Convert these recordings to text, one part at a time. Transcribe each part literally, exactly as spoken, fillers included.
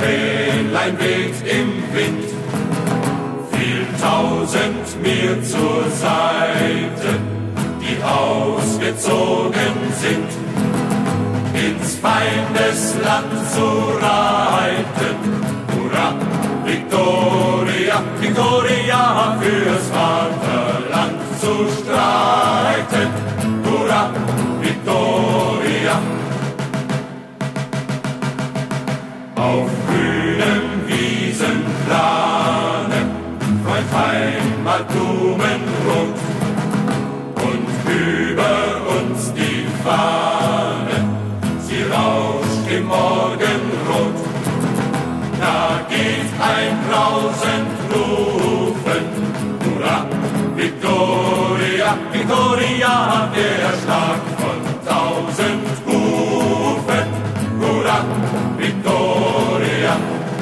Fähnlein weht im Wind, viel tausend mir zur Seite, die ausgezogen sind, ins Feindesland zu reiten. Hurra, Victoria, Victoria, fürs Vaterland zu streiten. Hurra, Victoria. Auf grünem Wiesenplane freut Heimatblumen rot und über uns die Fahne, sie rauscht im Morgenrot. Da geht ein brausend Rufen, hurra, Victoria, Victoria, der Schlag von tausend Hufen, hurra, Victoria.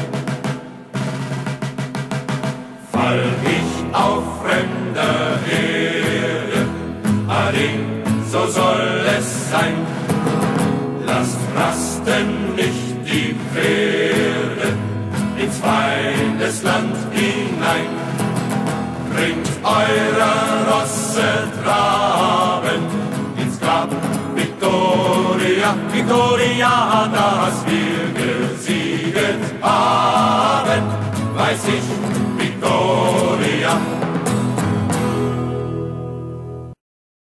Fall ich auf fremder Erde, allerdings so soll es sein. Lasst rasten nicht die Pferde ins Feindesland hinein. Bringt eure Rosse trabend ins Grab, Victoria, Victoria, dass wir gesieget haben, weiß ich, Victoria.